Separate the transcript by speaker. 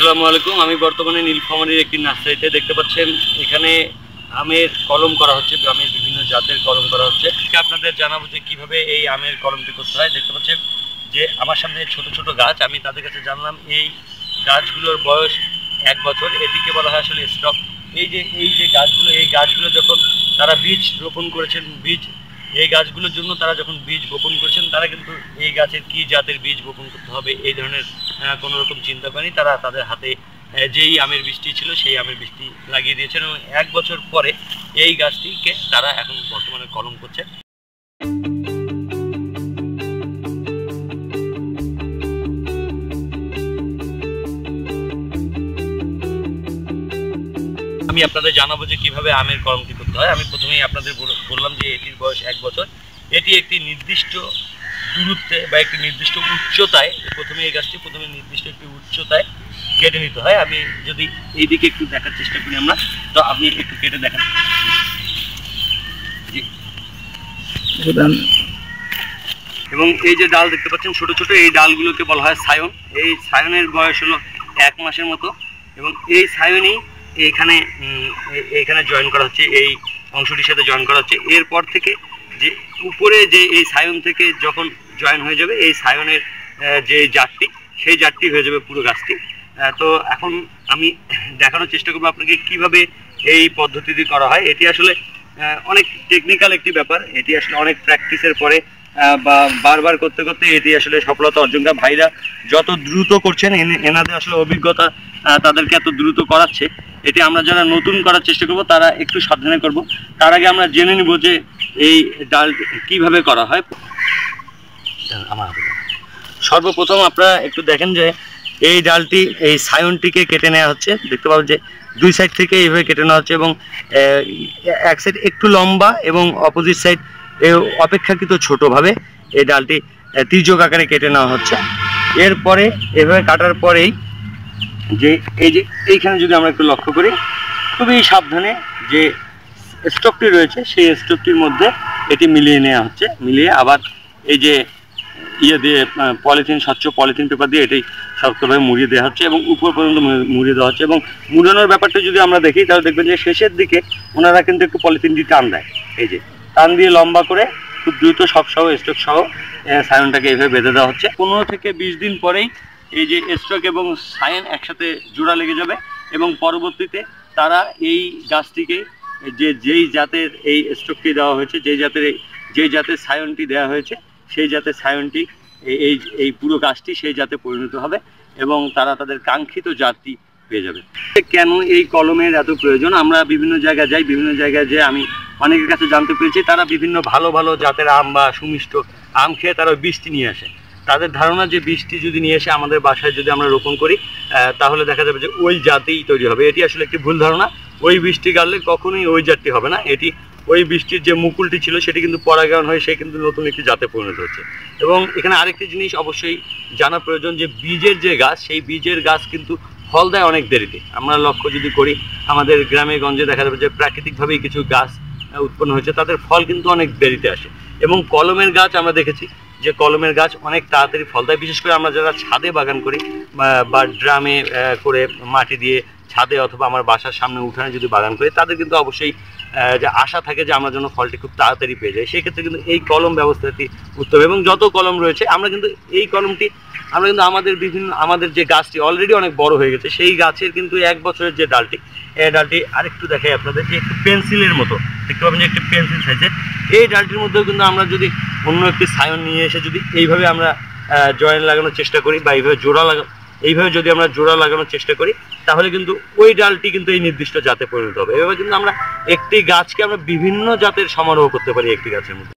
Speaker 1: আসসালামু আলাইকুম। আমি বর্তমানে নীলফামারীর একটি নার্সারিতে দেখতে পাচ্ছেন এখানে আমের কলম করা হচ্ছে, আমের বিভিন্ন জাতের কলম করা হচ্ছে। আপনাদের জানাবো যে কিভাবে এই আমের কলমটি করতে হয়। দেখতে পাচ্ছেন যে আমার সামনে ছোট ছোট গাছ, আমি তাদের কাছে জানলাম এই গাছগুলোর বয়স 1 বছর। এটিকে বলা হয় আসলে স্টক। এই যে গাছগুলো, এই গাছগুলো যখন তারা বীজ রোপণ করেছেন, এই গাছগুলোর জন্য তারা যখন বীজ বপন করেছেন, তারা কিন্তু এই গাছের কি জাতের বীজ বপন করতে হবে এই ধরনের কোনো রকম চিন্তা করেনি। তারা তাদের হাতে যেই আমের বীজটি ছিল সেই আমের বীজটি লাগিয়ে দিয়েছেন এবং 1 বছর পরে এই গাছটিকে তারা এখন বর্তমানে কলম করছে। আমি আপনাদের জানাবো যে কিভাবে আমের কলমটি করতে হয়। আমি প্রথমেই আপনাদের বললাম যে এটির বয়স 1 বছর। এটি একটি নির্দিষ্ট দূরত্বে বা একটি নির্দিষ্ট উচ্চতায়, প্রথমে এই গাছটি নির্দিষ্ট একটি উচ্চতায় কেটে নিতে হয়। আমি যদি এইদিকে একটু দেখার চেষ্টা করি আমরা, তো আপনি একটু কেটে দেখান। এবং এই যে ডাল দেখতে পাচ্ছেন ছোট ছোট, এই ডালগুলোকে বলা হয় সায়ন। এই সায়নের বয়স হলো 1 মাসের মতো এবং এই সায়নই এইখানে জয়েন করা হচ্ছে, এই অংশটির সাথে জয়েন করা হচ্ছে। এরপর থেকে যে উপরে যে এই সায়ন থেকে যখন জয়েন হয়ে যাবে এই সায়নের যে জাতটি, সেই জাতটি হয়ে যাবে পুরো গাছটি। তো এখন আমি দেখানোর চেষ্টা করবো আপনাকে কিভাবে এই পদ্ধতিটি করা হয়। এটি আসলে অনেক টেকনিক্যাল একটি ব্যাপার। এটি আসলে অনেক প্র্যাকটিসের পরে বা বারবার করতে করতে এটি আসলে সফলতা অর্জন করে। ভাইরা যত দ্রুত করছেন, এনাদের আসলে অভিজ্ঞতা তাদেরকে এত দ্রুত করাচ্ছে। এটি আমরা যারা নতুন করার চেষ্টা করব তারা একটু সাবধানে করব। তার আগে আমরা জেনে নিব যে এই ডাল কিভাবে করা হয়। সর্বপ্রথম আপনারা একটু দেখেন যে এই ডালটি, এই সায়নটিকে কেটে নেওয়া হচ্ছে। দেখতে পাবেন যে 2 সাইড থেকে এইভাবে কেটে নেওয়া হচ্ছে এবং এক সাইড একটু লম্বা এবং অপোজিট সাইড অপেক্ষাকৃত ছোটোভাবে এই ডালটি তির্যক আকারে কেটে নেওয়া হচ্ছে। এরপরে এভাবে কাটার পরেই যে এইখানে যদি আমরা একটু লক্ষ্য করি, খুবই সাবধানে যে স্টকটি রয়েছে সেই স্টকটির মধ্যে এটি মিলিয়ে নেওয়া হচ্ছে। মিলিয়ে আবার এই যে দিয়ে স্বচ্ছ পলিথিন পেপার দিয়ে এটি শক্তভাবে মুড়িয়ে দেওয়া হচ্ছে এবং উপর পর্যন্ত মুড়িয়ে দেওয়া হচ্ছে। এবং মুড়ানোর ব্যাপারটা যদি আমরা দেখি তাহলে দেখবেন যে শেষের দিকে ওনারা কিন্তু একটু পলিথিনটি টান দেয়। এই যে টান দিয়ে লম্বা করে খুব দ্রুত সব সহ স্টক সহ সায়নটাকে এইভাবে বেঁধে দেওয়া হচ্ছে। 15 থেকে 20 দিন পরেই এই যে স্টক এবং সায়ন একসাথে জোড়া লেগে যাবে এবং পরবর্তীতে তারা এই গাছটিকে যেই জাতের এই স্টকটি দেওয়া হয়েছে, যেই জাতের সায়নটি দেওয়া হয়েছে সেই জাতের সায়নটি এই পুরো গাছটি সেই জাতে পরিণত হবে এবং তারা তাদের কাঙ্ক্ষিত জাতটি পেয়ে যাবে। কেন এই কলমের এত প্রয়োজন? আমরা বিভিন্ন জায়গায় যাই, বিভিন্ন জায়গায় যে আমি অনেকের কাছে জানতে পেরেছি তারা বিভিন্ন ভালো ভালো জাতের আম বা সুমিষ্ট আম খেয়ে তারা বীজটি নিয়ে আসে। তাদের ধারণা যে বীজটি যদি নিয়ে এসে আমাদের বাসায় যদি আমরা রোপণ করি তাহলে দেখা যাবে যে ওই জাতেই তৈরি হবে। এটি আসলে একটি ভুল ধারণা। ওই বীজটি গাড়লে কখনোই ওই জাতটি হবে না। এটি ওই বীজটির যে মুকুলটি ছিল সেটি কিন্তু পরাগায়ন হয়ে সে কিন্তু নতুন একটি জাতে পরিণত হচ্ছে। এবং এখানে আরেকটি জিনিস অবশ্যই জানা প্রয়োজন যে বীজের যে গাছ, সেই বীজের গাছ কিন্তু ফল দেয় অনেক দেরিতে। আমরা লক্ষ্য যদি করি আমাদের গ্রামে গঞ্জে দেখা যাবে যে প্রাকৃতিকভাবেই কিছু গাছ উৎপন্ন হয়েছে, তাদের ফল কিন্তু অনেক দেরিতে আসে। এবং কলমের গাছ আমরা দেখেছি যে কলমের গাছ অনেক তাড়াতাড়ি ফল দেয়। বিশেষ করে আমরা যারা ছাদে বাগান করি বা ড্রামে করে মাটি দিয়ে ছাদে অথবা আমার বাসার সামনে উঠানে যদি বাগান করি, তাদের কিন্তু অবশ্যই যে আশা থাকে যে আমরা যেন ফলটি খুব তাড়াতাড়ি পেয়ে যাই। সেক্ষেত্রে কিন্তু এই কলম ব্যবস্থাটি উত্তম। এবং যত কলম রয়েছে আমরা কিন্তু এই কলমটি আমরা কিন্তু আমাদের যে গাছটি অলরেডি অনেক বড় হয়ে গেছে সেই গাছের কিন্তু 1 বছরের যে ডালটি, এই ডালটি আরেকটু দেখাই আপনাদের যে একটু পেন্সিলের মতো দেখতে পাবেন যে একটি পেন্সিল সাইজের। এই ডালটির মধ্যেও কিন্তু আমরা যদি অন্য একটি সায়ন নিয়ে এসে যদি এইভাবে আমরা জয়েন লাগানোর চেষ্টা করি বা এইভাবে যদি আমরা জোড়া লাগানোর চেষ্টা করি তাহলে কিন্তু ওই ডালটি কিন্তু এই নির্দিষ্ট জাতে পরিণত হবে। এভাবে কিন্তু আমরা একটি গাছকে আমরা বিভিন্ন জাতের সমারোহ করতে পারি একটি গাছের মধ্যে।